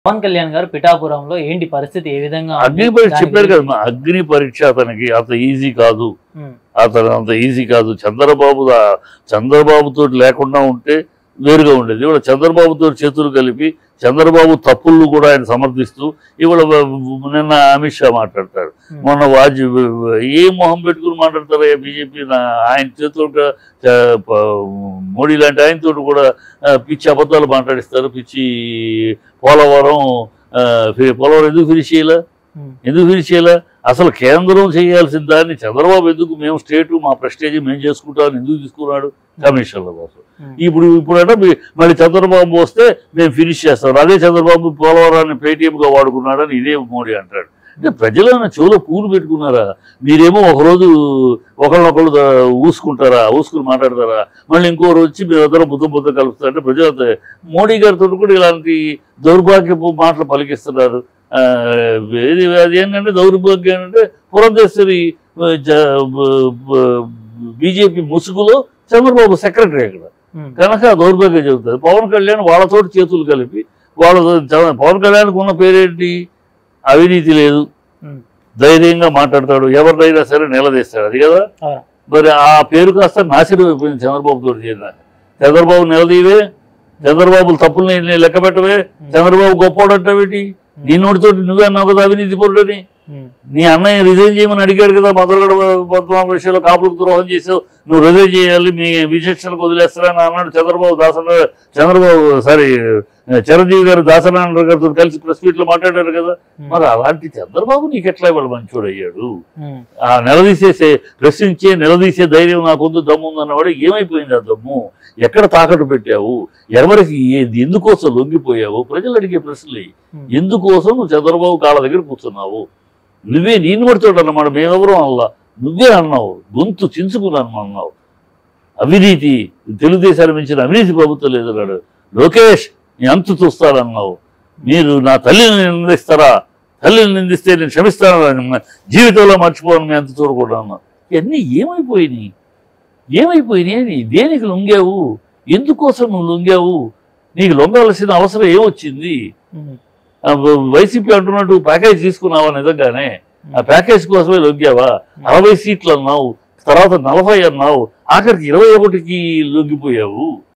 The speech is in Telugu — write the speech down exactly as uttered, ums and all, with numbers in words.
పవన్ కళ్యాణ్ గారు పిఠాపురంలో ఏంటి పరిస్థితి ఏ విధంగా అగ్ని పరీక్ష చెప్పారు కదా, అగ్ని పరీక్ష అతనికి అంత ఈజీ కాదు, అతను అంత ఈజీ కాదు. చంద్రబాబు చంద్రబాబుతో లేకుండా ఉంటే వేరుగా ఉండేది. ఇవాళ చంద్రబాబుతో చేతులు కలిపి చంద్రబాబు తప్పులను కూడా ఆయన సమర్థిస్తూ ఇవాళ నిన్న అమిత్ షా మాట్లాడతాడు, మొన్న వాజ్పేయి ఏ మొహం పెట్టుకుని మాట్లాడతారు బీజేపీ. ఆయన చేతులు మోడీ లాంటి ఆయనతో కూడా పిచ్చి అబద్ధాలు మాట్లాడిస్తారు. పిచ్చి పోలవరం పోలవరం ఎందుకు ఫినిష్ చేయాల ఎందుకు ఫినిష్ చేయాల అసలు కేంద్రం చేయాల్సిన దాన్ని చంద్రబాబు ఎందుకు మేము స్టేటు మా ప్రెస్టేజ్ మేము చేసుకుంటామని ఎందుకు తీసుకున్నాడు కమిషన్ల కోసం. ఇప్పుడు ఇప్పుడంటే మళ్ళీ చంద్రబాబు వస్తే మేము ఫినిష్ చేస్తాం, అదే చంద్రబాబు పోలవరాన్ని పేటీఎంగా వాడుకున్నాడని ఇదే మోడీ అంటాడు. అంటే ప్రజలైనా చెవులో పూలు పెట్టుకున్నారా? మీరేమో ఒకరోజు ఒకళ్ళొకళ్ళు ఊసుకుంటారా, ఊసుకుని మాట్లాడతారా, మళ్ళీ ఇంకో రోజు వచ్చి మీరు అందరూ బుద్ధ బుద్ధ కలుపుతారంటే ప్రజలు మోడీ గారితో కూడా ఇలాంటి దౌర్భాగ్యపు మాటలు పలికిస్తున్నారు. అది అది ఏంటంటే దౌర్భాగ్యం ఏంటంటే పురంధేశ్వరి బీజేపీ ముసుగులో చంద్రబాబు సెక్రటరీ అక్కడ కనుక దౌర్భాగ్యం చెబుతుంది. పవన్ కళ్యాణ్ వాళ్ళతోటి చేతులు కలిపి వాళ్ళ పవన్ కళ్యాణ్కి ఉన్న పేరేంటి? అవినీతి లేదు, ధైర్యంగా మాట్లాడతాడు, ఎవరినైనా సరే నిలదీస్తాడు, అది కదా. మరి ఆ పేరు కాస్త నాశనం అయిపోయింది చంద్రబాబుతో చేరినాక. చంద్రబాబు నిలదీవే, చంద్రబాబు తప్పుల్ని లెక్క పెట్టవే, చంద్రబాబు గొప్పవాడు అంటావేటి? నీ నోటితోటి నువ్వే అన్నావు కదా అవినీతి పరుడని. నీ అన్నయ్య రిజైన్ చేయమని అడిగాడు కదా, మధురగడ పద్మనాభ విషయంలో కాపులకు ద్రోహం చేసావు, నువ్వు రిజైన్ చేయాలి, మీ విచక్షణకు వదిలేస్తారని అన్నాడు చంద్రబాబు. దాసన చంద్రబాబు సారీ చిరంజీవి గారు దాసనారాయణ గారితో కలిసి ప్రెస్ మీట్ లో మాట్లాడారు కదా. మరి అలాంటి చంద్రబాబు నీకు ఎట్లా ఇవాళ మంచోడు అయ్యాడు? ఆ నిలదీసేసే ప్రశ్నించే నిలదీసే ధైర్యం నాకొద్దు దమ్ము ఉందన్నవాడు ఏమైపోయింది? ఆ దమ్ము ఎక్కడ తాకట్టు పెట్టావు? ఎవరికి ఎందుకోసం లొంగిపోయావు? ప్రజలు అడిగే ప్రశ్నలు ఎందుకోసం నువ్వు చంద్రబాబు కాళ్ళ దగ్గర కూర్చున్నావు? నువ్వే నేను పడుతాడు అన్నమాట, మేమెవరూ అల్లా, నువ్వే అన్నావు, గొంతు చించుకున్నాను అన్నావు. అవినీతి తెలుగుదేశాన్ని మించిన అవినీతి ప్రభుత్వం లేదన్నాడు లోకేష్, నీ అంతు చూస్తారన్నావు. మీరు నా తల్లిని నిందిస్తారా? తల్లిని నిందిస్తే నేను క్షమిస్తాను, జీవితంలో మర్చిపోను, మీ అంత చూడకూడదు అన్నావు. ఇవన్నీ ఏమైపోయినాయి? ఏమైపోయినాయి? దేనికి లొంగావు? ఎందుకోసం నువ్వు లొంగావు? నీకు లొంగాల్సిన అవసరం ఏమొచ్చింది? వైసీపీ అంటున్నట్టు ప్యాకేజ్ తీసుకున్నావా? నిజంగానే ఆ ప్యాకేజ్ కోసమే లొంగావా? అరవై సీట్లు అన్నావు, తర్వాత నలభై అన్నావు, ఆఖరికి ఇరవై ఒకటికి లొంగిపోయావు.